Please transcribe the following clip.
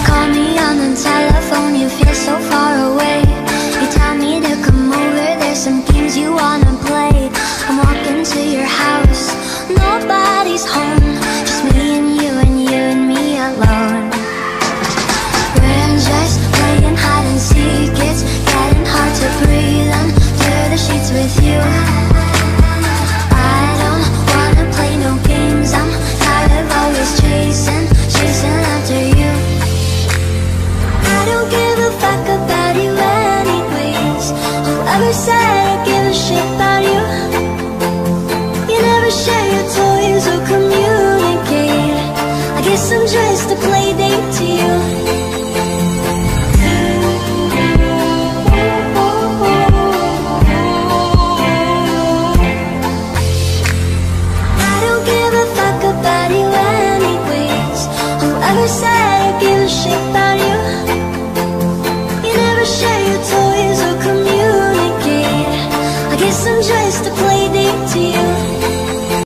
call me on the telephone, you feel so far away. You tell me to come over, there's some games you wanna play. I'm walking to your house, nobody's home, just me and you and you and me alone. We're just playing hide and seek, it's getting hard to breathe under the sheets with you. I don't wanna play no games, I'm tired of always chasing after you. I don't give a fuck about you anyways. Whoever said I give a shit about you? You never share your toys or communicate. I guess I'm just a play date to you. I don't give a fuck about you anyways. Whoever said I give a shit about you? You never share your toys